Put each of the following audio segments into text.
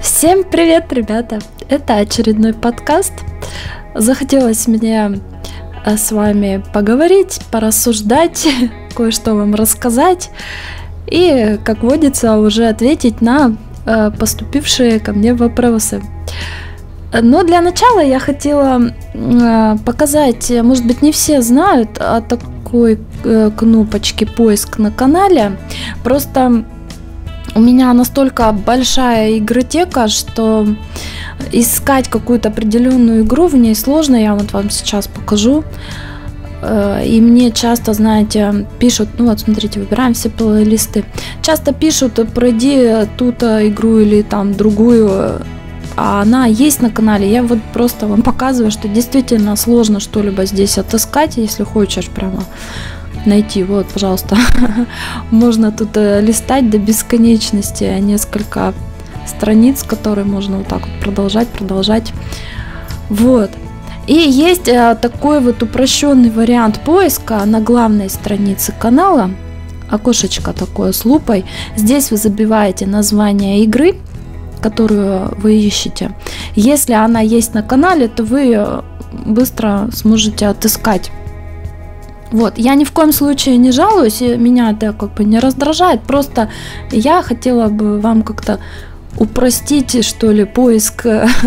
Всем привет, ребята! Это очередной подкаст. Захотелось мне с вами поговорить, порассуждать, кое-что вам рассказать и, как водится, уже ответить на поступившие ко мне вопросы. Но для начала я хотела показать, может быть, не все знают о такой кнопочке «Поиск» на канале. Просто у меня настолько большая игротека, что искать какую-то определенную игру в ней сложно. Я вот вам сейчас покажу. И мне часто, знаете, пишут, ну вот смотрите, выбираем все плейлисты. Часто пишут, пройди ту игру или там другую, а она есть на канале. Я вот просто вам показываю, что действительно сложно что-либо здесь отыскать, если хочешь прямо найти. Вот, пожалуйста, можно тут листать до бесконечности, несколько страниц, которые можно вот так вот продолжать. Вот. И есть такой вот упрощенный вариант поиска на главной странице канала. Окошечко такое с лупой. Здесь вы забиваете название игры, которую вы ищете. Если она есть на канале, то вы быстро сможете отыскать. Вот, я ни в коем случае не жалуюсь, и меня это как бы не раздражает, просто я хотела бы вам как-то упростить, что ли, поиск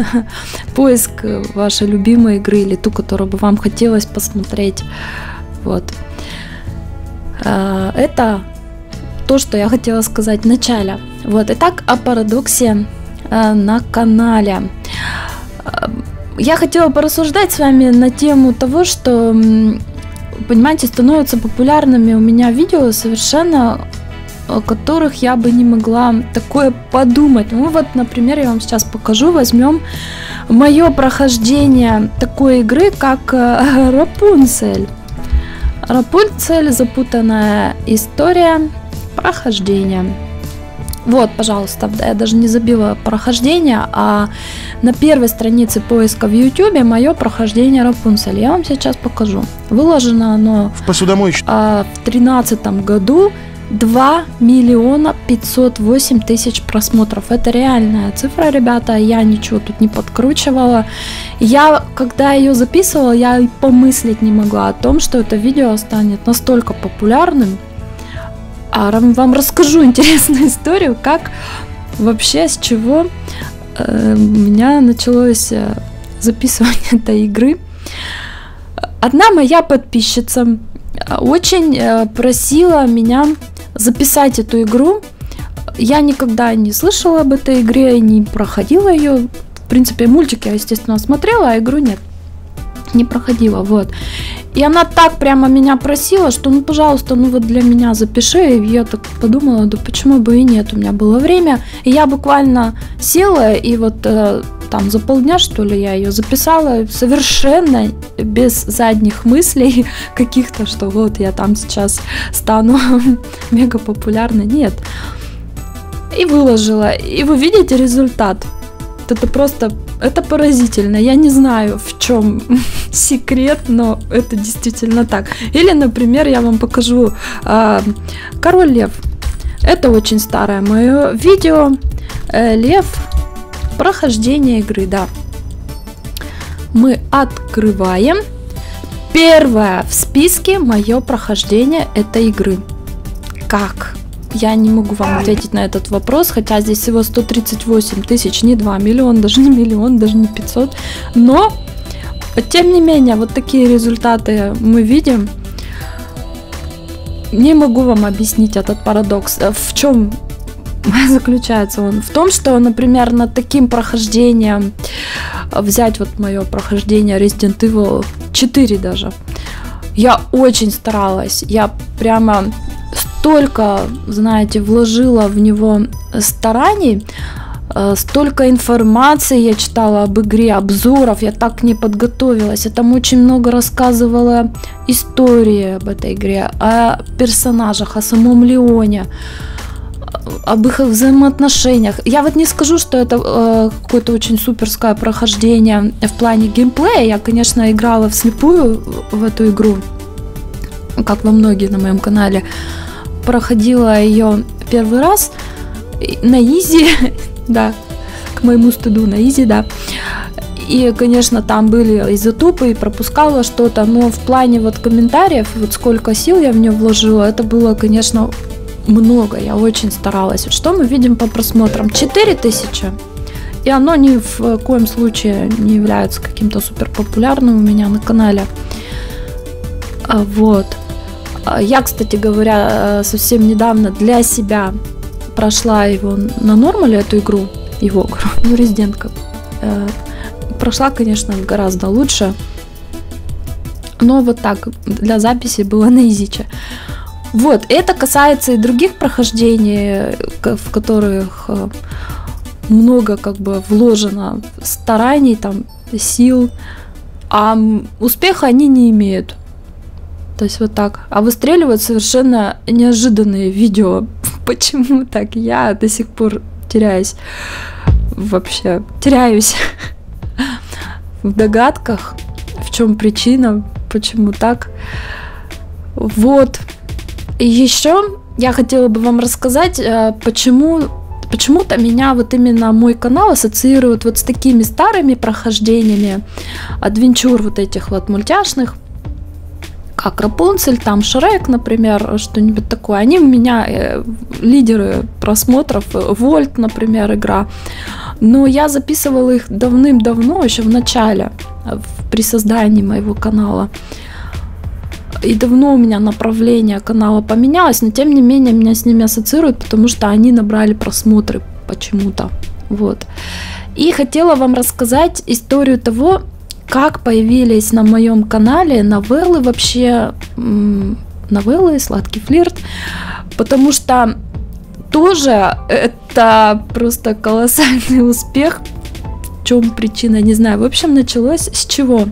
вашей любимой игры или ту, которую бы вам хотелось посмотреть. Вот. Это то, что я хотела сказать в начале. Вот, итак, о парадоксе на канале. Я хотела порассуждать с вами на тему того, что, понимаете, становятся популярными у меня видео, совершенно о которых я бы не могла такое подумать. Ну вот, например, я вам сейчас покажу. Возьмем мое прохождение такой игры, как Рапунцель. Рапунцель, запутанная история, прохождение. Вот, пожалуйста, я даже не забила прохождение, а на первой странице поиска в YouTube мое прохождение Рапунцель. Я вам сейчас покажу. Выложено оно в посудомоечной в 2013 году. 2 508 000 просмотров. Это реальная цифра, ребята. Я ничего тут не подкручивала. Я, когда ее записывала, я и помыслить не могла о том, что это видео станет настолько популярным. А вам расскажу интересную историю, как вообще, с чего у меня началось записывание этой игры. Одна моя подписчица очень просила меня записать эту игру. Я никогда не слышала об этой игре, не проходила ее. В принципе, мультик я, естественно, смотрела, а игру нет. Не проходила, вот. И она так прямо меня просила, что, ну, пожалуйста, ну вот для меня запиши. И я так подумала, да почему бы и нет, у меня было время. И я буквально села, и вот там за полдня, что ли, я ее записала совершенно без задних мыслей каких-то, что вот я там сейчас стану мега популярной. Нет. И выложила. И вы видите результат. Это просто, это поразительно. Я не знаю, в чем секрет, но это действительно так. Или, например, я вам покажу Король Лев. Это очень старое мое видео. Лев. Прохождение игры, да. Мы открываем. Первое в списке мое прохождение этой игры. Как? Я не могу вам ответить на этот вопрос, хотя здесь всего 138 тысяч, не 2 миллиона, даже не миллион, даже не 500. Но, тем не менее, вот такие результаты мы видим. Не могу вам объяснить этот парадокс. В чем заключается он? В том, что, например, над таким прохождением, взять вот мое прохождение Resident Evil 4 даже, я очень старалась, я прямо столько, знаете, вложила в него стараний, столько информации я читала об игре, обзоров, я так к ней подготовилась, я там очень много рассказывала истории об этой игре, о персонажах, о самом Леоне, об их взаимоотношениях. Я вот не скажу, что это какое-то очень суперское прохождение в плане геймплея. Я, конечно, играла вслепую в эту игру, как во многие на моем канале. Проходила ее первый раз на изи, да, моему стыду, на изи, да. И, конечно, там были изотопы, и пропускала что-то, но в плане вот комментариев, вот сколько сил я в нее вложила, это было, конечно, много, я очень старалась. Вот что мы видим по просмотрам? 4000. И оно ни в коем случае не является каким-то супер популярным у меня на канале. Вот. Я, кстати говоря, совсем недавно для себя прошла его на нормале, эту игру, ну, резидентка. Прошла, конечно, гораздо лучше. Но вот так, для записи было на изиче. Вот, это касается и других прохождений, в которых много как бы вложено стараний, там, сил, а успеха они не имеют. То есть вот так. А выстреливают совершенно неожиданные видео. Почему так? Я до сих пор теряюсь. Вообще, теряюсь в догадках, в чем причина, почему так. Вот. И еще я хотела бы вам рассказать, почему-то меня вот именно мой канал ассоциирует вот с такими старыми прохождениями адвенчур вот этих вот мультяшных, как Рапунцель, там Шрек, например, что-нибудь такое. Они у меня лидеры просмотров, Вольт, например, игра. Но я записывала их давным-давно, еще в начале, при создании моего канала. И давно у меня направление канала поменялось, но тем не менее меня с ними ассоциируют, потому что они набрали просмотры почему-то. Вот. И хотела вам рассказать историю того, как появились на моем канале новеллы вообще, новеллы, сладкий флирт, потому что тоже это просто колоссальный успех. В чем причина, не знаю. В общем, началось с чего?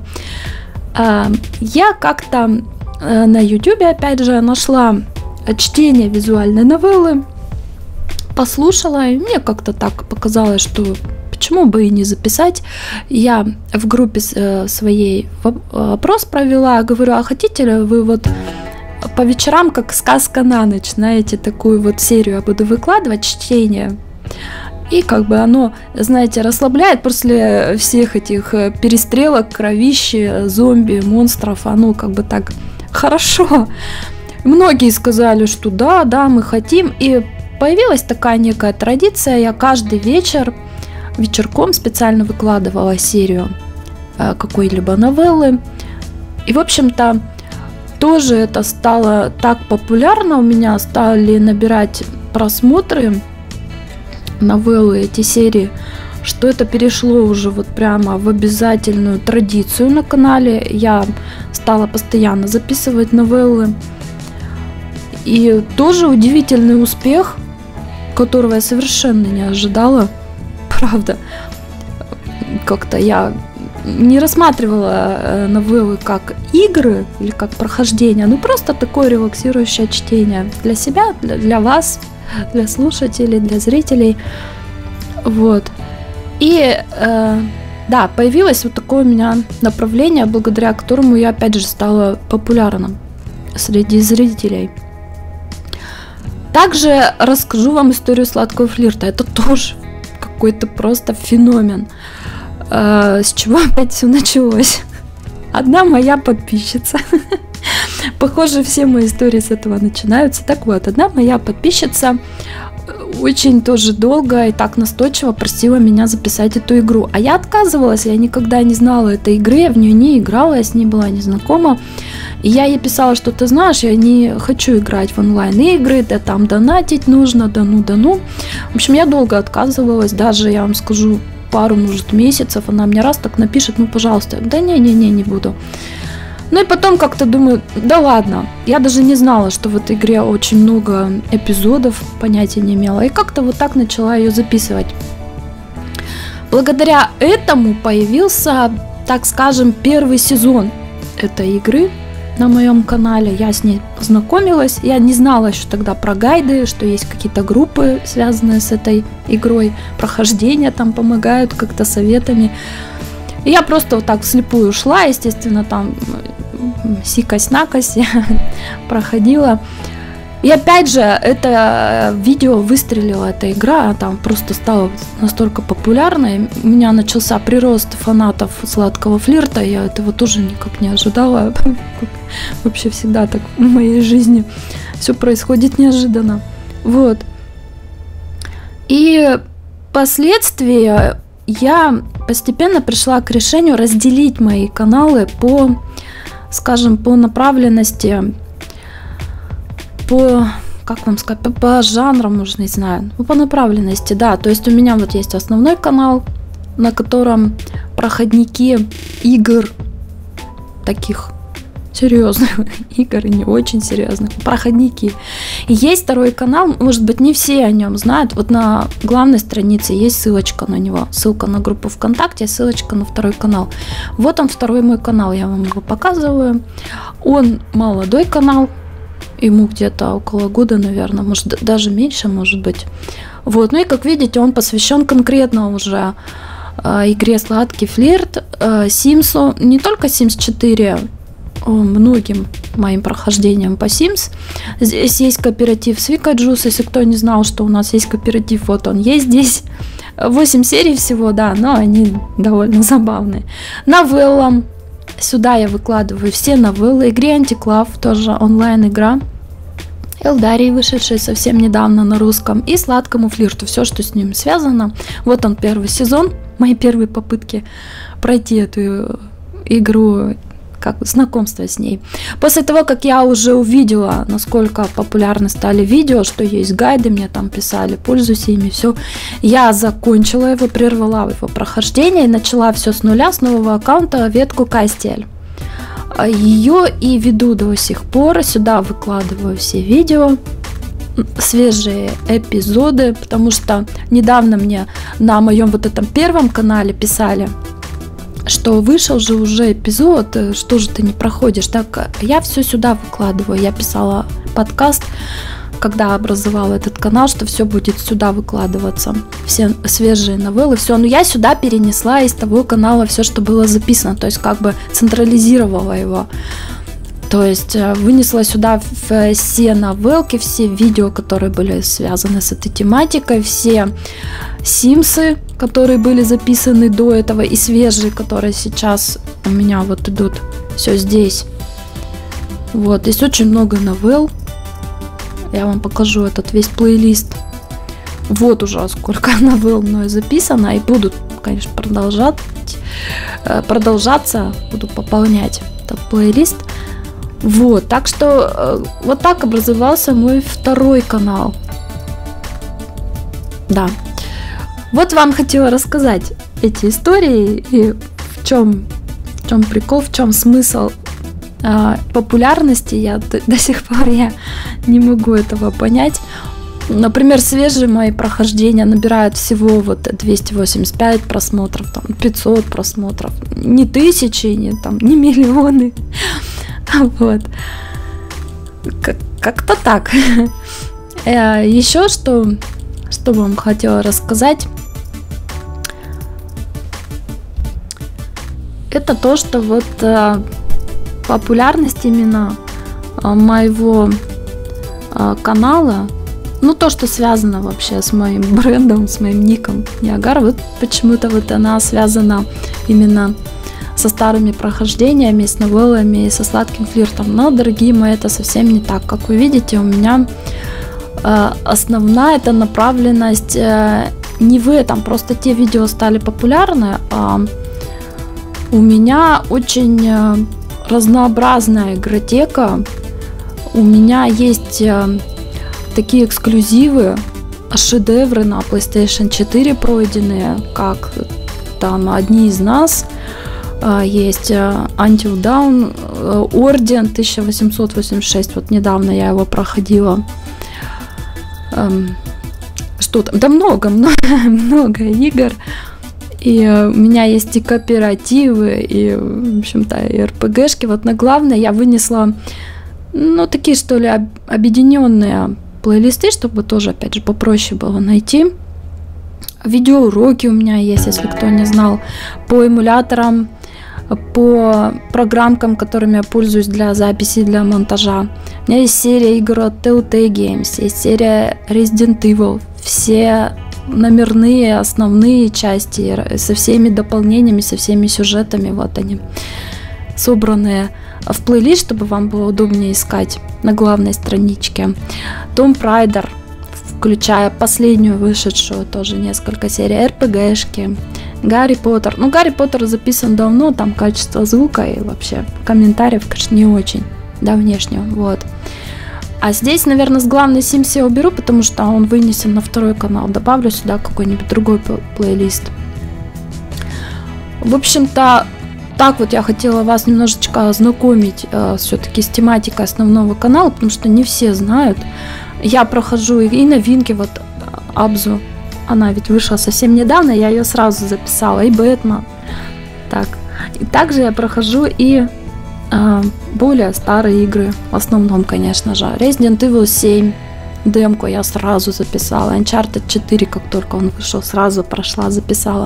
Я как-то на YouTube, опять же, нашла чтение визуальной новеллы, послушала, и мне как-то так показалось, что почему бы и не записать. Я в группе своей опрос провела, говорю, а хотите ли вы вот по вечерам, как сказка на ночь, знаете, такую вот серию я буду выкладывать, чтение. И как бы оно, знаете, расслабляет после всех этих перестрелок, кровищи, зомби, монстров, оно как бы так хорошо. Многие сказали, что да, мы хотим. И появилась такая некая традиция, я каждый вечер вечерком специально выкладывала серию какой-либо новеллы. И, в общем-то, тоже это стало так популярно, у меня стали набирать просмотры новеллы, эти серии, что это перешло уже вот прямо в обязательную традицию на канале. Я стала постоянно записывать новеллы. И тоже удивительный успех, которого я совершенно не ожидала. Правда, как-то я не рассматривала новеллы как игры или как прохождение, ну просто такое релаксирующее чтение для себя, для вас, для слушателей, для зрителей. Вот. И да, появилось вот такое у меня направление, благодаря которому я опять же стала популярным среди зрителей. Также расскажу вам историю сладкого флирта. Это тоже какой-то просто феномен. С чего опять все началось? Одна моя подписчица. Похоже, все мои истории с этого начинаются. Так вот, одна моя подписчица очень тоже долго и так настойчиво просила меня записать эту игру. А я отказывалась, я никогда не знала этой игры, я в нее не играла, я с ней была не знакома. И я ей писала, что ты знаешь, я не хочу играть в онлайн-игры, да там донатить нужно, да ну. В общем, я долго отказывалась, даже, я вам скажу, пару, может, месяцев. Она мне раз так напишет, ну, пожалуйста, да не буду. Ну и потом как-то думаю, да ладно, я даже не знала, что в этой игре очень много эпизодов, понятия не имела. И как-то вот так начала ее записывать. Благодаря этому появился, так скажем, первый сезон этой игры на моем канале. Я с ней познакомилась. Я не знала еще тогда про гайды, что есть какие-то группы, связанные с этой игрой. Прохождения там помогают как-то советами. И я просто вот так вслепую шла, естественно, там сикось-накось проходила. И опять же, это видео выстрелила, эта игра, там просто стала настолько популярной. У меня начался прирост фанатов сладкого флирта, я этого тоже никак не ожидала. Вообще всегда так в моей жизни все происходит неожиданно. Вот. И впоследствии я постепенно пришла к решению разделить мои каналы по, скажем, по направленности, по, как вам сказать, по жанрам, может, не знаю, ну, по направленности, да. То есть у меня вот есть основной канал, на котором проходники игр, таких серьезных игр и не очень серьезных, проходники. И есть второй канал, может быть, не все о нем знают. Вот на главной странице есть ссылочка на него, ссылка на группу ВКонтакте, ссылочка на второй канал. Вот он, второй мой канал, я вам его показываю. Он молодой канал, ему где-то около года, наверное, может даже меньше, может быть. Вот, ну и как видите, он посвящен конкретно уже игре «Сладкий флирт», Симсу, не только Sims 4, многим моим прохождениям по Sims. Здесь есть кооператив с Викаджус, если кто не знал, что у нас есть кооператив, вот он есть здесь. 8 серий всего, да, но они довольно забавные. Новеллам. Сюда я выкладываю все новеллы. Игре Антиклав, тоже онлайн-игра. Элдарии, вышедшей совсем недавно на русском, и Сладкому флирту, все, что с ним связано. Вот он, первый сезон, мои первые попытки пройти эту игру, как знакомство с ней. После того, как я уже увидела, насколько популярны стали видео, что есть гайды, мне там писали, пользуйся ими, все, я закончила его, прервала его прохождение и начала все с нуля, с нового аккаунта, ветку Кастель. Ее и веду до сих пор, сюда выкладываю все видео, свежие эпизоды, потому что недавно мне на моем вот этом первом канале писали, что вышел же уже эпизод, что же ты не проходишь. Так, я все сюда выкладываю. Я писала подкаст, когда образовала этот канал, что все будет сюда выкладываться. Все свежие новеллы, все. Но я сюда перенесла из того канала все, что было записано. То есть как бы централизировала его. То есть вынесла сюда все новелки, все видео, которые были связаны с этой тематикой, все симсы, которые были записаны до этого, и свежие, которые сейчас у меня вот идут. Все здесь. Вот, здесь очень много новелл. Я вам покажу этот весь плейлист. Вот уже сколько новелл мною записано, и будут, конечно, продолжаться, буду пополнять этот плейлист. Вот, так что вот так образовался мой второй канал. Да. Вот вам хотела рассказать эти истории и в чем прикол, в чем смысл популярности. Я до сих пор не могу этого понять. Например, свежие мои прохождения набирают всего вот 285 просмотров, там 500 просмотров, не тысячи, не миллионы. Вот. Как-то так. Еще что вам хотела рассказать, это то, что вот популярность именно моего канала, ну то, что связано вообще с моим брендом, с моим ником Ниагара, вот почему-то вот она связана именно со старыми прохождениями, с новеллами и со сладким флиртом. Но, дорогие мои, это совсем не так. Как вы видите, у меня основная эта направленность не в этом, просто те видео стали популярны, а у меня очень разнообразная игротека. У меня есть такие эксклюзивы, шедевры на PlayStation 4 пройденные, как там «Одни из нас», есть Until Dawn, Орден 1886, вот недавно я его проходила. Что там? Да много игр. И у меня есть и кооперативы, и, в общем-то, и РПГшки. Вот на главное я вынесла, ну, такие, что ли, объединенные плейлисты, чтобы тоже, опять же, попроще было найти. Видеоуроки у меня есть, если кто не знал, по эмуляторам по программкам, которыми я пользуюсь для записи, для монтажа. У меня есть серия игр от Telltale Games, есть серия Resident Evil, все номерные, основные части со всеми дополнениями, со всеми сюжетами, вот они, собранные в плейлист, чтобы вам было удобнее искать на главной страничке. Tomb Raider, включая последнюю вышедшую, тоже несколько серий, РПГшки, Гарри Поттер. Ну, Гарри Поттер записан давно, там качество звука и вообще комментариев, конечно, не очень, да, внешнего, вот. А здесь, наверное, с главной Sims я уберу, потому что он вынесен на второй канал. Добавлю сюда какой-нибудь другой плейлист. В общем-то, так вот я хотела вас немножечко ознакомить все-таки с тематикой основного канала, потому что не все знают. Я прохожу и новинки, вот Абзу, она ведь вышла совсем недавно, я ее сразу записала, и Бэтмен. Так. И также я прохожу и более старые игры, в основном, конечно же. Resident Evil 7, демку я сразу записала. Uncharted 4, как только он вышел, сразу прошла, записала.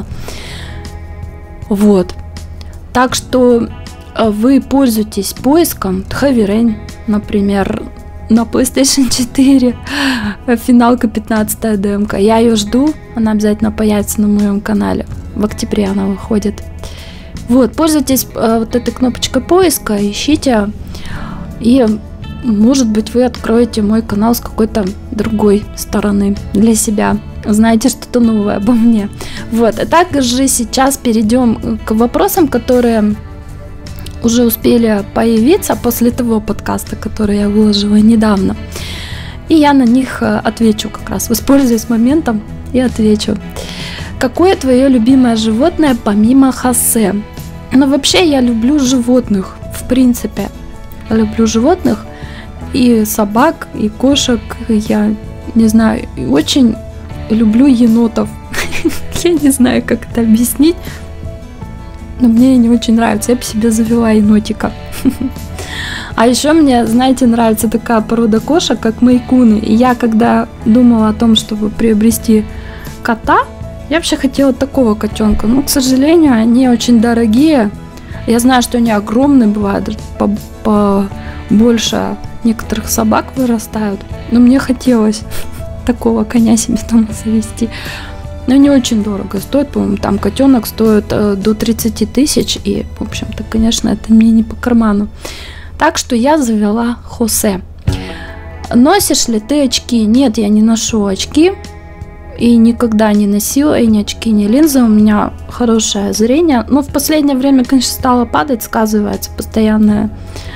Вот. Так что вы пользуетесь поиском Heavy Rain, например, на PlayStation 4, финалка 15 демка. Я ее жду, она обязательно появится на моем канале. В октябре она выходит. Вот, пользуйтесь вот этой кнопочкой поиска, ищите, и, может быть, вы откроете мой канал с какой-то другой стороны для себя. Узнаете что-то новое обо мне. Вот, а также сейчас перейдем к вопросам, которые уже успели появиться после того подкаста, который я выложила недавно. И я на них отвечу как раз, воспользуюсь моментом и отвечу. Какое твое любимое животное помимо Хосе? Но вообще я люблю животных, в принципе. Я люблю животных, и собак, и кошек. Я не знаю, очень люблю енотов. Я не знаю, как это объяснить, но мне они очень нравятся. Я бы себе завела енотика. А еще мне, знаете, нравится такая порода кошек, как мейкуны. И я, когда думала о том, чтобы приобрести кота, я вообще хотела такого котенка, но, к сожалению, они очень дорогие. Я знаю, что они огромные бывают, побольше некоторых собак вырастают, но мне хотелось такого коня себе дома завести. Но они очень дорого стоят, по-моему, там котенок стоит до 30 тысяч, и, в общем-то, конечно, это мне не по карману. Так что я завела Хосе. Носишь ли ты очки? Нет, я не ношу очки. И никогда не носила и ни очки, ни линзы. У меня хорошее зрение. Но в последнее время, конечно, стало падать, сказывается постоянное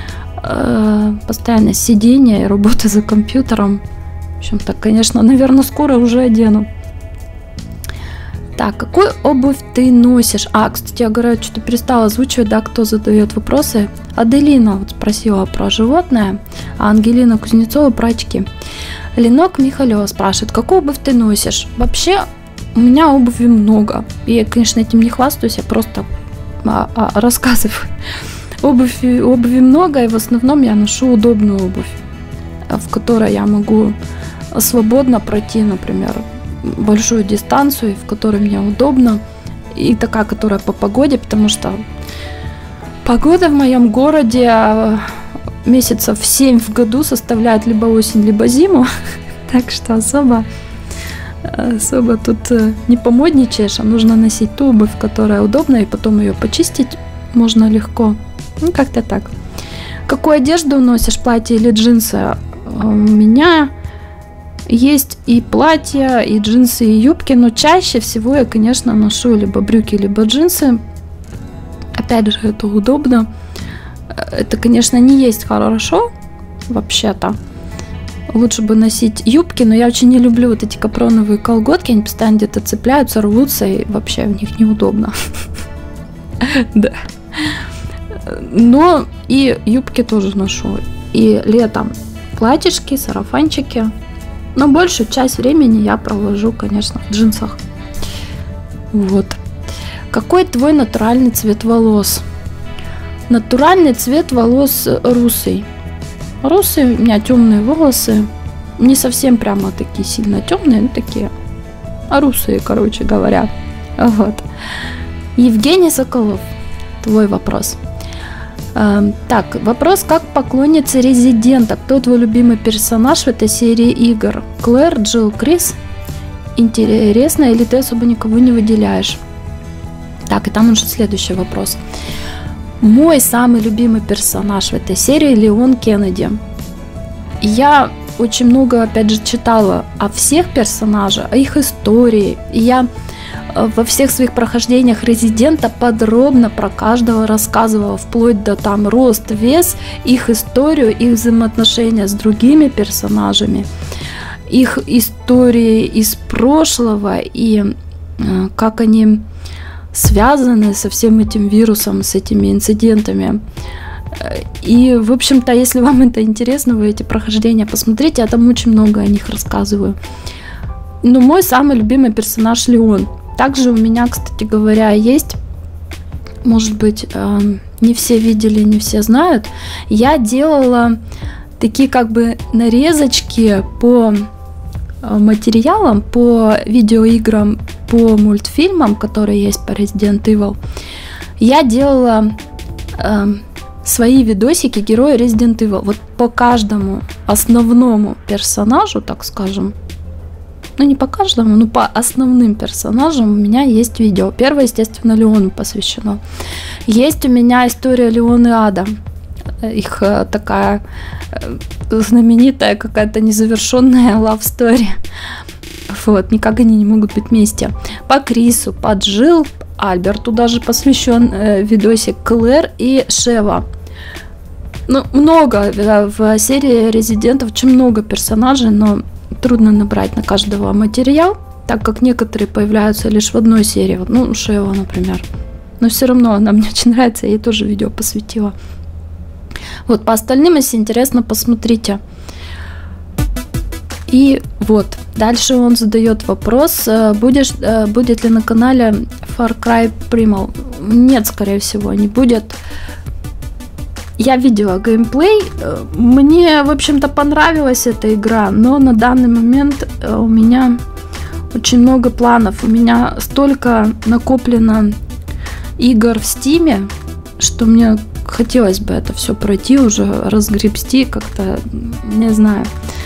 сидение и работа за компьютером. В общем-то, конечно, наверное, скоро уже одену. Так, какую обувь ты носишь? Кстати, я говорю, что-то перестала озвучивать, да, кто задает вопросы. Аделина вот спросила про животное, а Ангелина Кузнецова про очки. Ленок Михалева спрашивает, какую обувь ты носишь? Вообще, у меня обуви много. И я, конечно, этим не хвастаюсь, я просто рассказываю. Обуви много, и в основном я ношу удобную обувь, в которой я могу свободно пройти, например, большую дистанцию, в которой мне удобно. И такая, которая по погоде, потому что погода в моем городе месяцев 7 в году составляет либо осень, либо зиму. Так что особо тут не помодничаешь, а нужно носить ту обувь, которая удобна, и потом ее почистить можно легко. Ну, как-то так. Какую одежду носишь, платье или джинсы? У меня есть и платья, и джинсы, и юбки, но чаще всего я, конечно, ношу либо брюки, либо джинсы. Опять же, это удобно. Это, конечно, не есть хорошо, вообще-то. Лучше бы носить юбки, но я очень не люблю вот эти капроновые колготки, они постоянно где-то цепляются, рвутся, и вообще в них неудобно. Да. Но и юбки тоже ношу. И летом платьишки, сарафанчики. Но большую часть времени я провожу, конечно, в джинсах. Вот. Какой твой натуральный цвет волос? Натуральный цвет волос русый. Русые, у меня темные волосы. Не совсем прямо такие сильно темные, но такие русые, короче говоря. Вот. Евгений Соколов. твой вопрос. Так, вопрос, как поклонница Резидента. Кто твой любимый персонаж в этой серии игр? Клэр, Джилл, Крис? Интересно, или ты особо никого не выделяешь? Так, и там уже следующий вопрос. Мой самый любимый персонаж в этой серии Леон Кеннеди. Я очень много, опять же, читала о всех персонажах, о их истории. И я во всех своих прохождениях Резидента подробно про каждого рассказывала, вплоть до там рост, вес, их историю, их взаимоотношения с другими персонажами, их истории из прошлого и как они связаны со всем этим вирусом, с этими инцидентами. И, в общем-то, если вам это интересно, вы эти прохождения посмотрите, я там очень много о них рассказываю. Но мой самый любимый персонаж Леон. Также у меня, кстати говоря, есть, может быть, не все видели, не все знают, я делала такие как бы нарезочки по материалам, по видеоиграм, по мультфильмам, которые есть по Resident Evil. Я делала свои видосики героя Resident Evil. Вот по каждому основному персонажу, так скажем, ну не по каждому, но по основным персонажам у меня есть видео. Первое, естественно, Леону посвящено. Есть у меня история Леон и Ада. Их такая знаменитая какая-то незавершенная love story. Вот, никак они не могут быть вместе. По Крису, по Джилл, Альберту даже посвящен видосик, Клэр и Шева. Ну, много в серии Резидентов, очень много персонажей, но трудно набрать на каждого материал, так как некоторые появляются лишь в одной серии. Ну, Шева, например. Но все равно она мне очень нравится, я ей тоже видео посвятила. Вот, по остальным, если интересно, посмотрите. И вот, дальше он задает вопрос, будет ли на канале Far Cry Primal. Нет, скорее всего, не будет. Я видела геймплей, мне, в общем-то, понравилась эта игра, но на данный момент у меня очень много планов. У меня столько накоплено игр в Стиме, что мне хотелось бы это все пройти уже, разгребсти как-то, не знаю,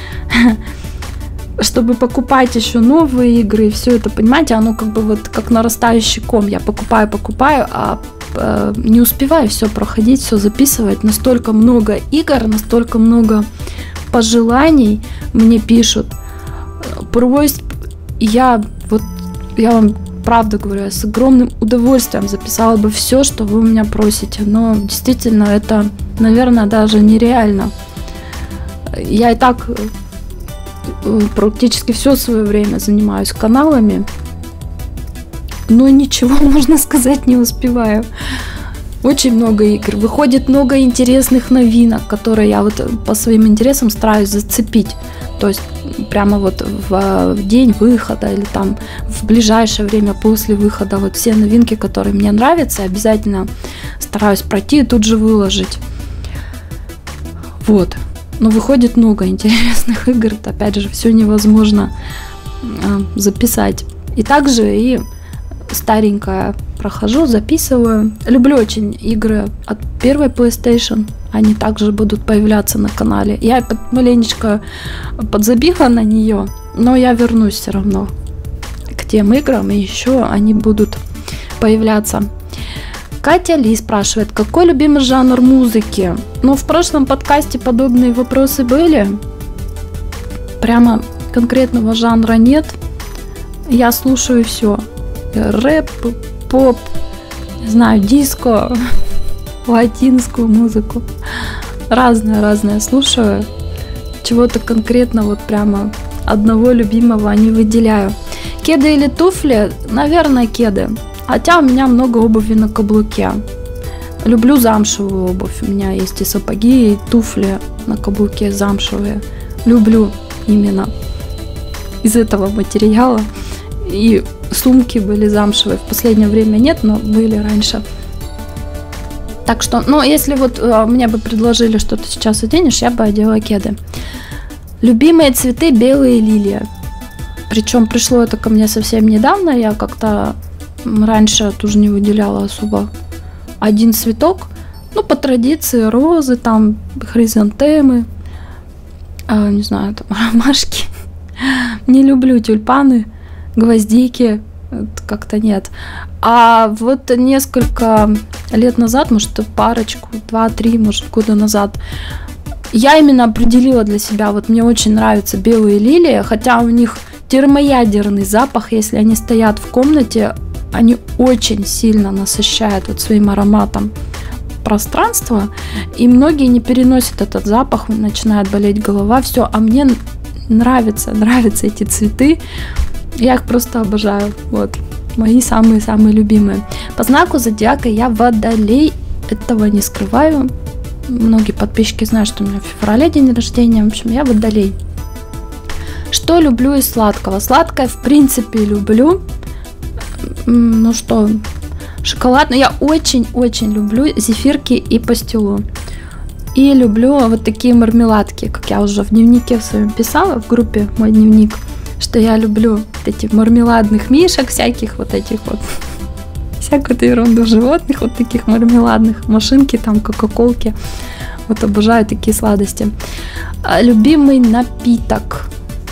чтобы покупать еще новые игры и все это, понимаете, оно как бы вот как нарастающий ком. Я покупаю, а не успеваю все проходить, все записывать. Настолько много игр, настолько много пожеланий мне пишут, просьб. Я вам правда говорю, я с огромным удовольствием записала бы все, что вы у меня просите. Но действительно это, наверное, даже нереально. Я и так практически все свое время занимаюсь каналами, но ничего, можно сказать, не успеваю. Очень много игр, выходит много интересных новинок, которые я вот по своим интересам стараюсь зацепить. То есть прямо вот в день выхода или там в ближайшее время после выхода вот все новинки, которые мне нравятся, обязательно стараюсь пройти и тут же выложить. Вот. Но выходит много интересных игр, опять же, все невозможно записать. И также и старенькое прохожу, записываю. Люблю очень игры от первой PlayStation, они также будут появляться на канале. Я маленечко подзабила на нее, но я вернусь все равно к тем играм, и еще они будут появляться. Катя Ли спрашивает, какой любимый жанр музыки? Ну, в прошлом подкасте подобные вопросы были. Прямо конкретного жанра нет. Я слушаю все. Рэп, поп, не знаю, диско, латинскую музыку. Разное слушаю. Чего-то конкретно вот прямо одного любимого не выделяю. Кеды или туфли? Наверное, кеды. Хотя у меня много обуви на каблуке. Люблю замшевую обувь. У меня есть и сапоги, и туфли на каблуке замшевые. Люблю именно из этого материала. И сумки были замшевые. В последнее время нет, но были раньше. Так что, ну, если вот мне бы предложили, что ты сейчас оденешь, я бы одела кеды. Любимые цветы белые лилии. Причем пришло это ко мне совсем недавно. Я как-то раньше тоже не выделяла особо один цветок, ну, по традиции розы, там, хризантемы, не знаю, там, ромашки. Не люблю тюльпаны, гвоздики, как-то нет. А вот несколько лет назад, может, парочку, 2-3, может, года назад, я именно определила для себя, вот мне очень нравятся белые лилии, хотя у них термоядерный запах, если они стоят в комнате, они очень сильно насыщают вот своим ароматом пространство, и многие не переносят этот запах, начинает болеть голова, все, а мне нравятся эти цветы, я их просто обожаю, вот, мои самые-самые любимые. По знаку зодиака я водолей, этого не скрываю, многие подписчики знают, что у меня в феврале день рождения, в общем, я водолей. Что люблю из сладкого? Сладкое, в принципе, люблю, ну что, шоколадное, я очень-очень люблю зефирки и пастилу. И люблю вот такие мармеладки, как я уже в дневнике в своем писала, в группе «Мой дневник», что я люблю вот эти мармеладных мишек, всяких вот этих вот, всякую ерунду животных, вот таких мармеладных, машинки, там, кока-колки. Вот обожаю такие сладости. Любимый напиток.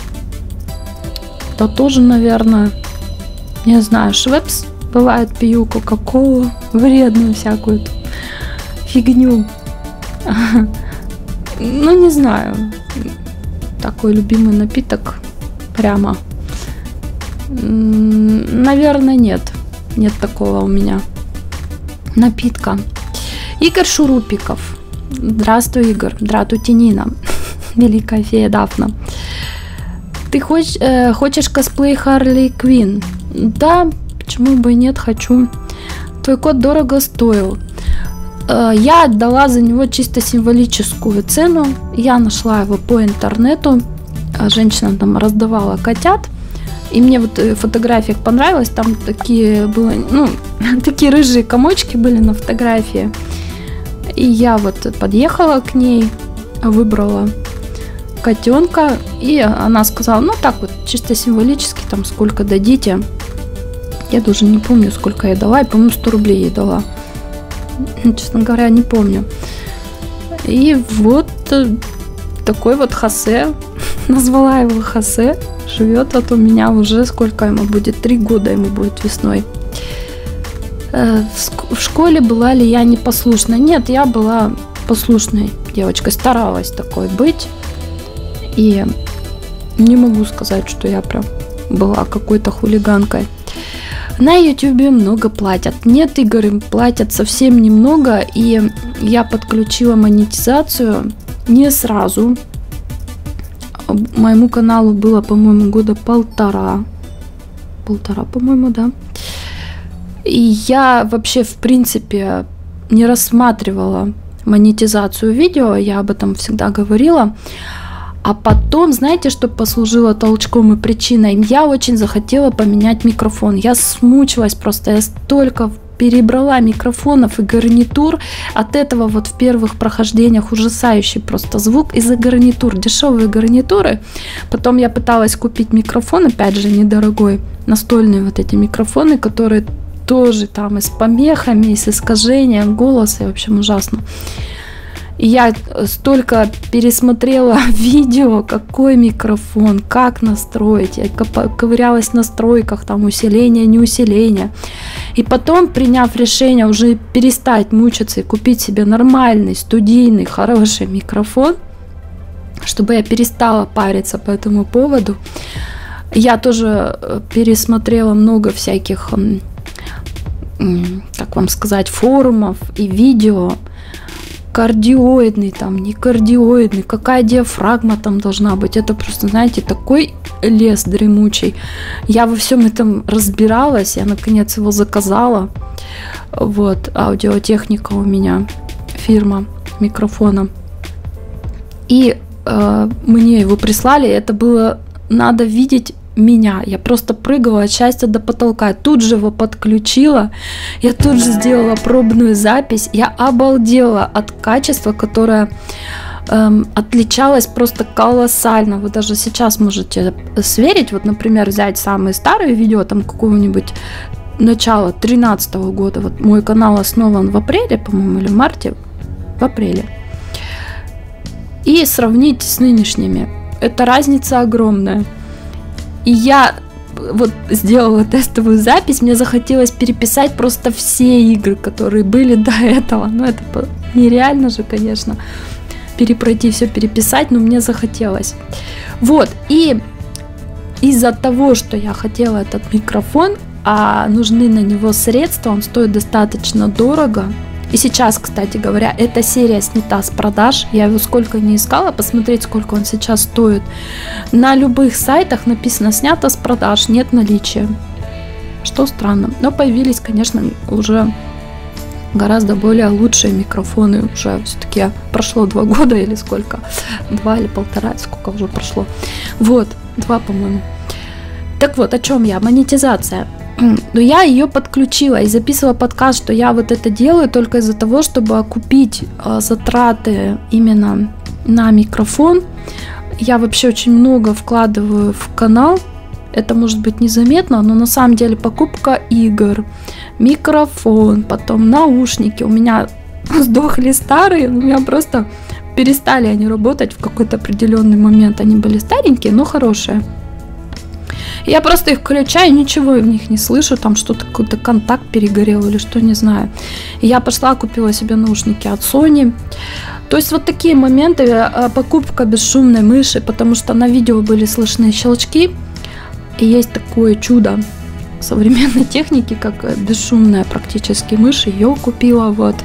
Да тоже, наверное, не знаю, Швепс. Бывает, пью кока-колу, вредную всякую фигню. Ну, не знаю. Такой любимый напиток прямо. Наверное, нет. Нет такого у меня напитка. Игорь Шурупиков. Здравствуй, Игорь. Здравствуйте, Нина. Великая фея Дафна. Ты хочешь косплей Харли Квинн? Да, почему бы и нет, хочу. Твой кот дорого стоил. Я отдала за него чисто символическую цену. Я нашла его по интернету. Женщина там раздавала котят. И мне вот в фотографиях понравилось. Там такие были, ну, такие рыжие комочки были на фотографии. И я вот подъехала к ней, выбрала котенка. И она сказала, ну так вот, чисто символически, там сколько дадите. Я даже не помню, сколько я дала. Я, по-моему, 100 рублей ей дала. Честно говоря, не помню. И вот такой вот Хосе, назвала его Хосе, живет вот у меня уже, сколько ему будет, 3 года ему будет весной. В школе была ли я непослушной? Нет, я была послушной девочкой, старалась такой быть. И не могу сказать, что я прям была какой-то хулиганкой. На ютубе много платят. Нет, Игорь, им платят совсем немного. И я подключила монетизацию не сразу. Моему каналу было, по-моему, года полтора, по-моему, да. И я вообще, в принципе, не рассматривала монетизацию видео. Я об этом всегда говорила. А потом, знаете, что послужило толчком и причиной? Я очень захотела поменять микрофон. Я смучилась просто, я столько перебрала микрофонов и гарнитур. От этого вот в первых прохождениях ужасающий просто звук из-за гарнитур. Дешевые гарнитуры. Потом я пыталась купить микрофон, опять же, недорогой. Настольные вот эти микрофоны, которые тоже там и с помехами, и с искажением голоса. И, в общем, ужасно. И я столько пересмотрела видео, какой микрофон, как настроить. Я ковырялась в настройках, там усиление, не усиление. И потом, приняв решение уже перестать мучиться и купить себе нормальный, студийный, хороший микрофон, чтобы я перестала париться по этому поводу, я тоже пересмотрела много всяких, как вам сказать, форумов и видео. Кардиоидный, там, не кардиоидный, какая диафрагма там должна быть. Это просто, знаете, такой лес дремучий. Я во всем этом разбиралась, я наконец его заказала. Вот, аудиотехника у меня, фирма микрофона. И мне его прислали, это было, надо видеть меня. Я просто прыгала от счастья до потолка. Я тут же его подключила. Я тут же сделала пробную запись. Я обалдела от качества, которое отличалось просто колоссально. Вы даже сейчас можете сверить. Вот, например, взять самые старые видео там какого-нибудь начала 2013 года, вот мой канал основан в апреле, по-моему, или в марте, в апреле, и сравнить с нынешними, это разница огромная. И я вот сделала тестовую запись, мне захотелось переписать просто все игры, которые были до этого. Ну, это нереально же, конечно, перепройти все, переписать, но мне захотелось. Вот, и из-за того, что я хотела этот микрофон, а нужны на него средства, он стоит достаточно дорого. И сейчас, кстати говоря, эта серия снята с продаж. Я его сколько не искала, посмотреть, сколько он сейчас стоит. На любых сайтах написано «снято с продаж», нет наличия. Что странно. Но появились, конечно, уже гораздо более лучшие микрофоны. Уже все-таки прошло 2 года или сколько? 2 или 1,5, сколько уже прошло? Вот, 2, по-моему. Так вот, о чем я? Монетизация. Но я ее подключила и записывала подкаст, что я вот это делаю только из-за того, чтобы окупить затраты именно на микрофон. Я вообще очень много вкладываю в канал. Это может быть незаметно, но на самом деле покупка игр, микрофон, потом наушники. У меня сдохли старые, у меня просто перестали они работать в какой-то определенный момент. Они были старенькие, но хорошие. Я просто их включаю, ничего в них не слышу, там что-то, какой-то контакт перегорел или что, не знаю. И я пошла, купила себе наушники от Sony. То есть вот такие моменты, покупка бесшумной мыши, потому что на видео были слышны щелчки. И есть такое чудо современной техники, как бесшумная практически мышь, ее купила, вот.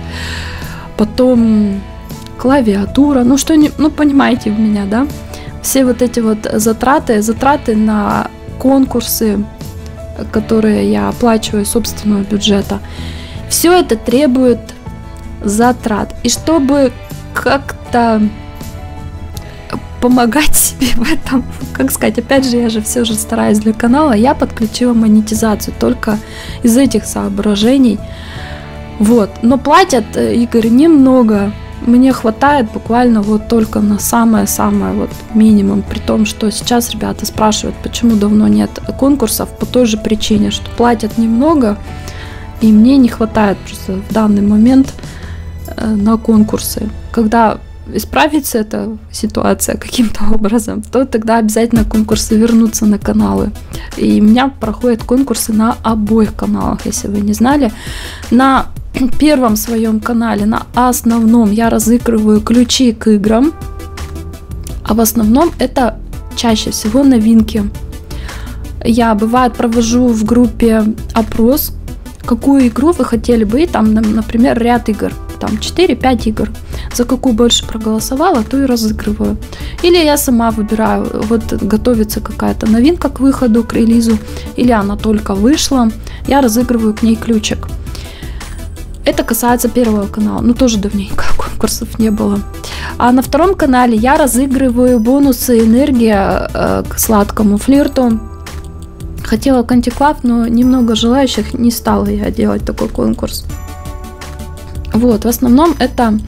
Потом клавиатура, ну что, ну понимаете в меня, да? Все вот эти вот затраты на конкурсы, которые я оплачиваю из собственного бюджета. Все это требует затрат. И чтобы как-то помогать себе в этом, как сказать, опять же, я же все же стараюсь для канала, я подключила монетизацию только из этих соображений. Вот. Но платят, Игорь, немного. Мне хватает буквально вот только на самое-самое вот минимум, при том, что сейчас ребята спрашивают, почему давно нет конкурсов, по той же причине, что платят немного, и мне не хватает просто в данный момент на конкурсы. Когда исправится эта ситуация каким-то образом, то тогда обязательно конкурсы вернутся на каналы. И у меня проходят конкурсы на обоих каналах, если вы не знали. На первом своем канале, на основном, я разыгрываю ключи к играм, а в основном это чаще всего новинки. Я, бывает, провожу в группе опрос, какую игру вы хотели бы, там, например, ряд игр, там 4-5 игр, за какую больше проголосовала, то и разыгрываю. Или я сама выбираю, вот готовится какая-то новинка к выходу, к релизу, или она только вышла, я разыгрываю к ней ключик. Это касается первого канала, но тоже давненько конкурсов не было. А на втором канале я разыгрываю бонусы «Энергия» к сладкому флирту. Хотела к антиклав, но немного желающих, не стала я делать такой конкурс. Вот, в основном это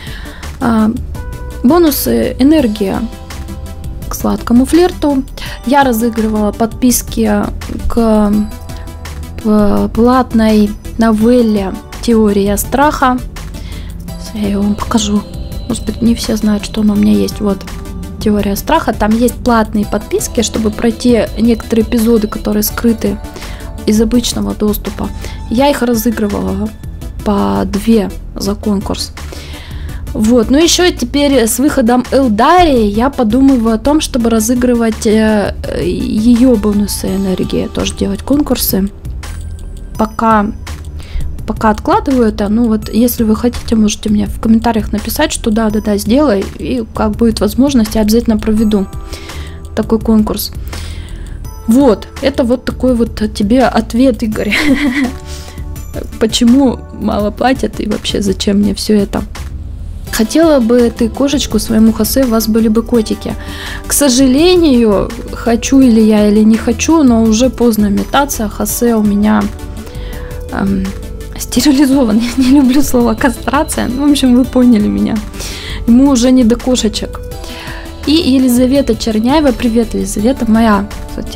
бонусы «Энергия» к сладкому флирту. Я разыгрывала подписки к платной новелле «Теория страха». Я ее вам покажу. Может быть, не все знают, что она у меня есть. Вот, «Теория страха». Там есть платные подписки, чтобы пройти некоторые эпизоды, которые скрыты из обычного доступа. Я их разыгрывала по 2 за конкурс. Вот, ну еще теперь с выходом Элдарии я подумываю о том, чтобы разыгрывать ее бонусы энергии, тоже делать конкурсы. Пока откладываю это, ну вот, если вы хотите, можете мне в комментариях написать, что да, сделай, и как будет возможность, я обязательно проведу такой конкурс. Вот, это вот такой вот тебе ответ, Игорь. Почему мало платят и вообще зачем мне все это? Хотела бы ты кошечку своему Хосе, у вас были бы котики. К сожалению, хочу или я, или не хочу, но уже поздно метаться. Хосе у меня стерилизован. Я не люблю слово кастрация. В общем, вы поняли меня. Ему уже не до кошечек. И Елизавета Черняева, привет, Елизавета, моя, кстати,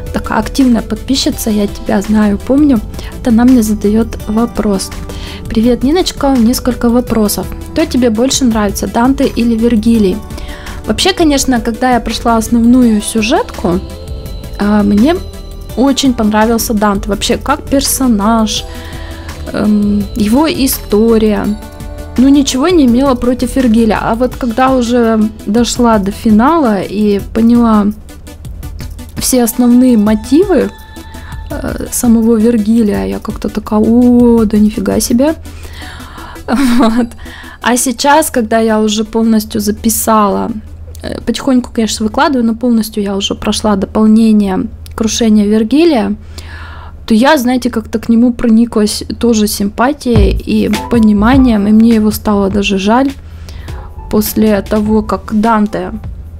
такая активная подписчица, я тебя знаю, помню. Вот она мне задает вопрос. Привет, Ниночка, несколько вопросов. Кто тебе больше нравится, Данте или Вергилий? Вообще, конечно, когда я прошла основную сюжетку, мне очень понравился Данте. Вообще, как персонаж, его история. Ну, ничего не имела против Вергилия. А вот когда уже дошла до финала и поняла все основные мотивы самого Вергилия, я как-то такая, о, да нифига себе. Вот. А сейчас, когда я уже полностью записала, потихоньку, конечно, выкладываю, но полностью я уже прошла дополнение «Крушение Вергилия», то я, знаете, как-то к нему прониклась тоже симпатией и пониманием, и мне его стало даже жаль после того, как Данте,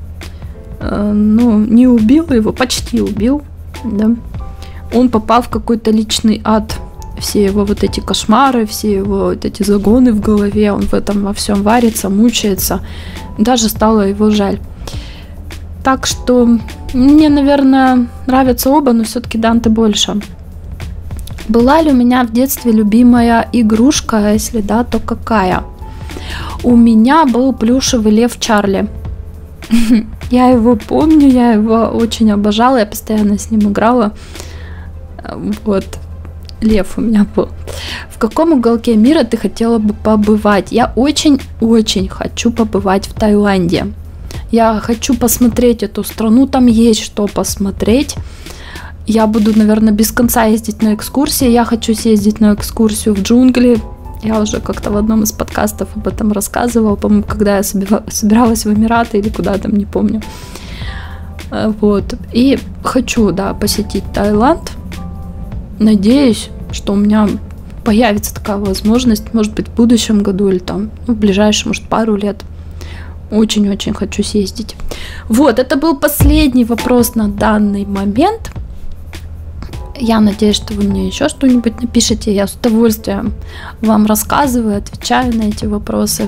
не убил его, почти убил, да, он попал в какой-то личный ад. Все его вот эти кошмары, все его вот эти загоны в голове, он в этом во всем варится, мучается. Даже стало его жаль. Так что мне, наверное, нравятся оба, но все-таки Данте больше. Была ли у меня в детстве любимая игрушка? Если да, то какая? У меня был плюшевый лев Чарли. Я его помню, я его очень обожала, я постоянно с ним играла. Вот, лев у меня был. В каком уголке мира ты хотела бы побывать? Я очень-очень хочу побывать в Таиланде. Я хочу посмотреть эту страну, там есть что посмотреть. Я буду, наверное, без конца ездить на экскурсии. Я хочу съездить на экскурсию в джунгли. Я уже как-то в одном из подкастов об этом рассказывала, по-моему, когда я собиралась в Эмираты или куда там, не помню. Вот. И хочу, да, посетить Таиланд. Надеюсь, что у меня появится такая возможность, может быть, в будущем году или там, в ближайшие, может, пару лет. Очень-очень хочу съездить. Вот, это был последний вопрос на данный момент. Я надеюсь, что вы мне еще что-нибудь напишите. Я с удовольствием вам рассказываю, отвечаю на эти вопросы.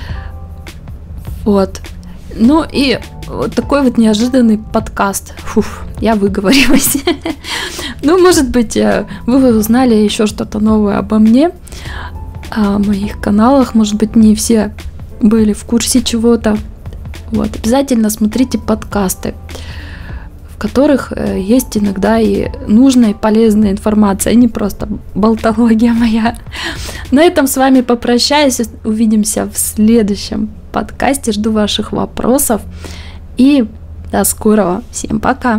Вот. Ну и вот такой вот неожиданный подкаст. Фух, я выговорилась. Ну, может быть, вы узнали еще что-то новое обо мне, о моих каналах. Может быть, не все были в курсе чего-то. Вот. Обязательно смотрите подкасты, в которых есть иногда и нужная, и полезная информация, а не просто болтология моя. На этом с вами попрощаюсь. Увидимся в следующем подкасте. Жду ваших вопросов. И до скорого. Всем пока.